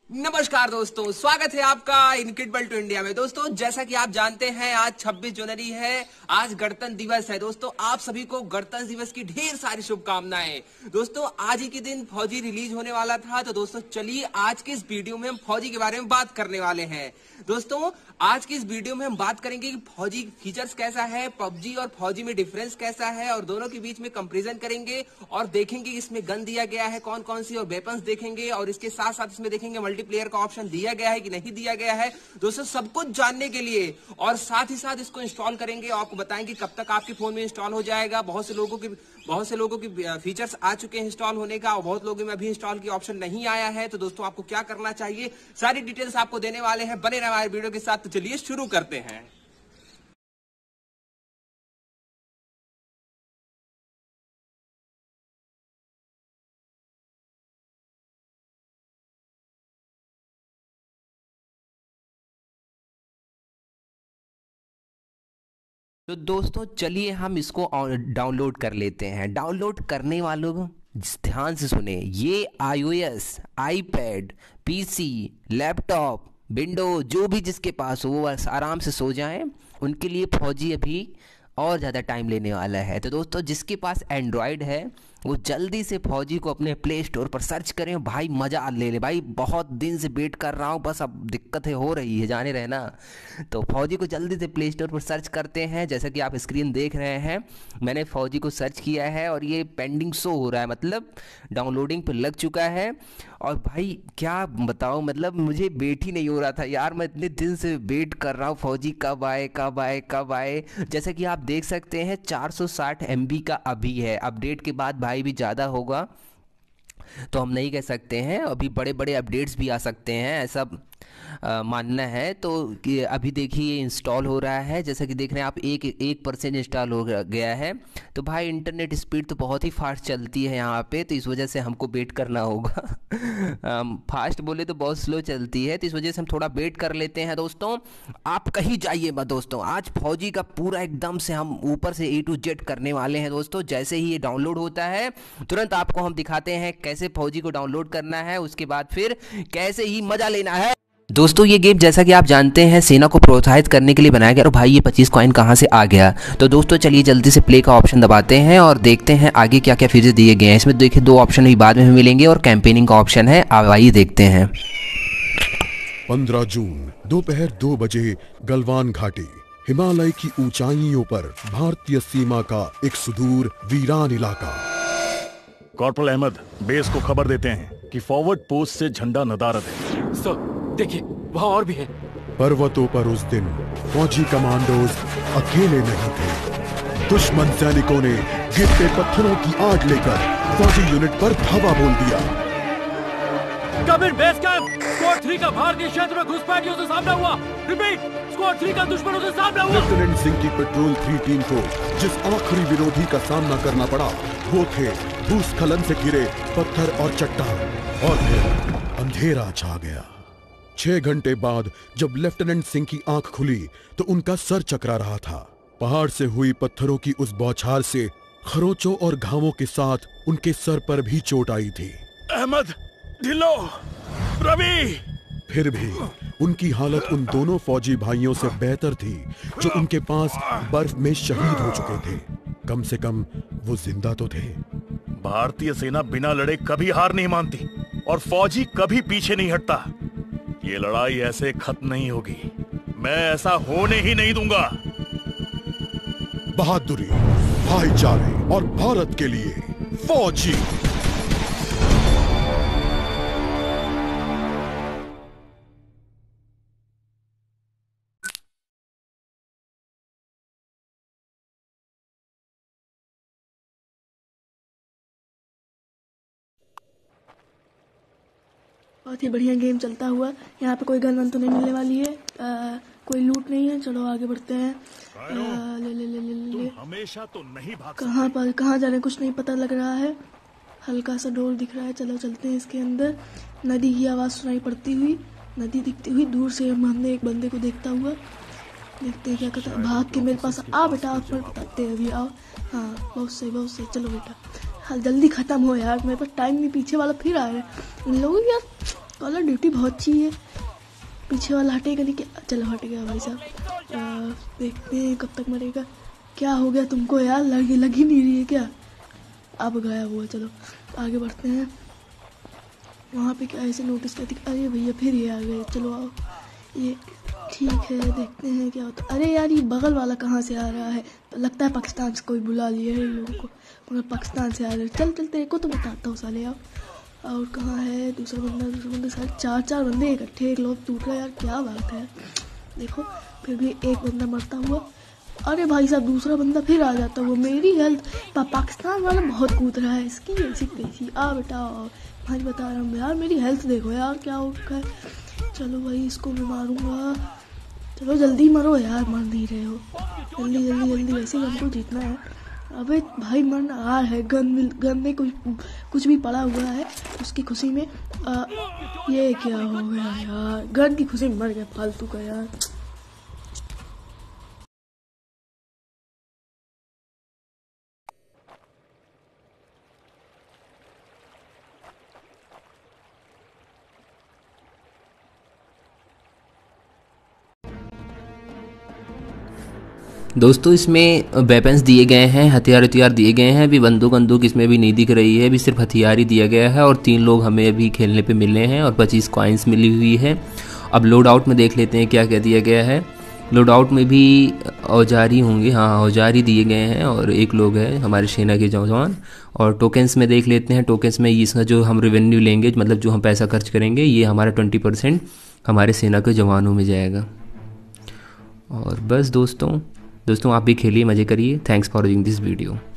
नमस्कार दोस्तों, स्वागत है आपका इनक्रेडिबल टू इंडिया में। दोस्तों, जैसा कि आप जानते हैं आज 26 जनवरी है, आज गणतंत्र दिवस है। दोस्तों, आप सभी को गणतंत्र दिवस की ढेर सारी शुभकामनाएं। दोस्तों, आज ही के दिन फौजी रिलीज होने वाला था, तो दोस्तों चलिए आज के इस वीडियो में हम फौजी के बारे में बात करने वाले हैं। दोस्तों, आज की इस वीडियो में हम बात करेंगे कि फौजी फीचर्स कैसा है, पबजी और फौजी में डिफरेंस कैसा है, और दोनों के बीच में कंपैरिजन करेंगे और देखेंगे इसमें गन दिया गया है कौन कौन सी और वेपन्स देखेंगे, और इसके साथ साथ इसमें देखेंगे मल्टीप्लेयर का ऑप्शन दिया गया है कि नहीं दिया गया है। दोस्तों, सब कुछ जानने के लिए और साथ ही साथ इसको इंस्टॉल करेंगे और आपको बताएंगे कब तक आपके फोन में इंस्टॉल हो जाएगा। बहुत से लोगों की फीचर्स आ चुके हैं इंस्टॉल होने का, और बहुत लोगों में अभी इंस्टॉल की ऑप्शन नहीं आया है। तो दोस्तों, आपको क्या करना चाहिए, सारी डिटेल्स आपको देने वाले हैं। बने रहे हमारे वीडियो के साथ। तो चलिए शुरू करते हैं। तो दोस्तों चलिए हम इसको डाउनलोड कर लेते हैं। डाउनलोड करने वालों को ध्यान से सुने, ये iOS, iPad, PC, laptop, window जो भी जिसके पास हो वो बस आराम से सो जाएं। उनके लिए फौजी अभी और ज़्यादा टाइम लेने वाला है। तो दोस्तों, जिसके पास एंड्रॉयड है वो जल्दी से फौजी को अपने प्ले स्टोर पर सर्च करें। भाई मज़ा ले ले भाई, बहुत दिन से वेट कर रहा हूँ, बस अब दिक्कतें हो रही है, जाने रहे ना। तो फौजी को जल्दी से प्ले स्टोर पर सर्च करते हैं। जैसा कि आप स्क्रीन देख रहे हैं, मैंने फौजी को सर्च किया है और ये पेंडिंग शो हो रहा है, मतलब डाउनलोडिंग पर लग चुका है। और भाई क्या बताऊँ, मतलब मुझे वेट ही नहीं हो रहा था यार, मैं इतने दिन से वेट कर रहा हूँ फौजी कब आए कब आए कब आए। जैसा कि आप देख सकते हैं 460 MB का अभी है, अपडेट के बाद भाई भी ज़्यादा होगा तो हम नहीं कह सकते हैं। अभी बड़े बड़े अपडेट्स भी आ सकते हैं, ऐसा मानना है। तो कि अभी देखिए ये इंस्टॉल हो रहा है, जैसा कि देख रहे हैं आप, 1% इंस्टॉल हो गया है। तो भाई इंटरनेट स्पीड तो बहुत ही फास्ट चलती है यहाँ पे, तो इस वजह से हमको वेट करना होगा। फास्ट बोले तो बहुत स्लो चलती है, तो इस वजह से हम थोड़ा वेट कर लेते हैं। दोस्तों, आप कहीं जाइए मत दोस्तों, आज फौजी का पूरा एकदम से हम ऊपर से A to Z करने वाले हैं। दोस्तों, जैसे ही ये डाउनलोड होता है तुरंत आपको हम दिखाते हैं कैसे फौजी को डाउनलोड करना है, उसके बाद फिर कैसे ही मजा लेना है। दोस्तों, ये गेम जैसा कि आप जानते हैं सेना को प्रोत्साहित करने के लिए बनाया गया। और भाई ये 25 कॉइन कहाँ से आ गया। तो दोस्तों चलिए जल्दी से प्ले का ऑप्शन दबाते हैं और देखते हैं आगे क्या क्या फीचर दिए गए हैं। इसमें देखिए 2 ऑप्शन भी बाद में मिलेंगे और कैंपेनिंग का ऑप्शन है। आइए देखते हैं। 15 जून दोपहर 2 बजे गलवान घाटी, हिमालय की ऊंचाइयों पर भारतीय सीमा का एक सुदूर वीरान इलाका। कॉर्पोरल अहमद, बेस को खबर देते हैं कि फॉरवर्ड पोस्ट से झंडा नदारद है। सर देखिए, वहाँ और भी है। पर्वतों पर उस दिन फौजी कमांडोज अकेले नहीं थे। दुश्मन सैनिकों ने गिरते पत्थरों की आग लेकर फौजी यूनिट पर धावा बोल दिया। कमिंग बेस कैंप, स्क्वाड 3 का भारतीय क्षेत्र में घुसपैठियों से सामना हुआ। रिपीट, स्क्वाड 3 का दुश्मनों से सामना हुआ। लेफ्टिनेंट सिंह की पेट्रोल 3 टीम को जिस आखिरी विरोधी का सामना करना पड़ा वो थे भूस्खलन से घिरे पत्थर और चट्टान। और फिर अंधेरा छा गया। 6 घंटे बाद जब लेफ्टिनेंट सिंह की आंख खुली तो उनका सर चकरा रहा था। पहाड़ से हुई पत्थरों की उस बौछार से खरोंचों और घावों के साथ उनके सर पर भी चोट आई थी। अहमद, ढिल्लो, रवि। फिर भी उनकी हालत उन दोनों फौजी भाइयों से बेहतर थी जो उनके पास बर्फ में शहीद हो चुके थे। कम से कम वो जिंदा तो थे। भारतीय सेना बिना लड़े कभी हार नहीं मानती और फौजी कभी पीछे नहीं हटता। ये लड़ाई ऐसे खत्म नहीं होगी, मैं ऐसा होने ही नहीं दूंगा। बहादुरी, भाईचारे और भारत के लिए फौजी। बहुत ही बढ़िया गेम चलता हुआ। यहाँ पे कोई गन वन तो नहीं मिलने वाली है, कोई लूट नहीं है। चलो आगे बढ़ते हैं। ले ले ले ले ले हमेशा तो नहीं भाग कहाँ पर कहाँ जा रहे हैं कुछ नहीं पता लग रहा है। हल्का सा डोर दिख रहा है, चलो चलते हैं इसके अंदर। नदी की आवाज़ सुनाई पड़ती हुई, नदी दिखती हुई दूर से हमने एक बंदे को देखता हुआ। देखते हैं क्या कहता है। भाग के मेरे पास आ बेटा, आप बताते हैं अभी, आओ। हाँ बहुत सही बहुत सही, चलो बेटा। हाँ जल्दी खत्म हो यार, मेरे पास टाइम नहीं। पीछे वाला फिर आ रहा है। इन लोगों की यार कॉल ऑफ ड्यूटी बहुत अच्छी है। पीछे वाला हटेगा नहीं क्या? चलो हट गया भाई साहब। देखते हैं कब तक मरेगा। क्या हो गया तुमको यार, लग ही नहीं रही है क्या? अब गया हुआ। चलो आगे बढ़ते हैं। वहाँ पे क्या ऐसे नोटिस करती, अरे भैया फिर ये आ गए। चलो आओ, ये ठीक है, देखते हैं क्या होता है। अरे यार ये बगल वाला कहाँ से आ रहा है? लगता है पाकिस्तान से कोई बुला लिया है इन लोगों को, मगर पाकिस्तान से आ रहे। चल तेरे को तो बताता हूँ साले। आओ। और कहाँ है दूसरा बंदा? सारे चार बंदे इकट्ठे, एक लोग टूट रहा है यार, क्या बात है। देखो फिर भी एक बंदा मरता हुआ। अरे भाई साहब दूसरा बंदा फिर आ जाता हुआ। मेरी हेल्थ पाकिस्तान वाला बहुत कूद रहा है, इसकी ऐसी कैसी। आ बेटा भाई बता रहा हूँ यार, मेरी हेल्थ देखो यार क्या हो रखा है। चलो भाई इसको मैं मारूंगा। चलो जल्दी मरो यार, मर नहीं रहे हो। जल्दी जल्दी जल्दी, वैसे गन को जीतना है। अबे भाई मरना आ है। गन में कुछ भी पड़ा हुआ है, उसकी खुशी में ये क्या हो गया यार? गन की खुशी में मर गया फालतू का यार। दोस्तों इसमें वेपन्स दिए गए हैं, हथियार दिए गए हैं। अभी बंदूक इसमें भी नहीं दिख रही है, अभी सिर्फ हथियार ही दिया गया है। और 3 लोग हमें अभी खेलने पे मिले हैं और 25 कॉइन्स मिली हुई है। अब लोड आउट में देख लेते हैं क्या क्या दिया गया है। लोड आउट में भी औजार ही होंगे, हाँ औजार ही दिए गए हैं। और 1 लोग है हमारे सेना के जवान। और टोकन्स में देख लेते हैं। टोकन्स में इसका जो हम रेवेन्यू लेंगे, मतलब जो हम पैसा खर्च करेंगे, ये हमारा 20% हमारे सेना के जवानों में जाएगा। और बस दोस्तों आप भी खेलिए, मज़े करिए। Thanks for watching this video.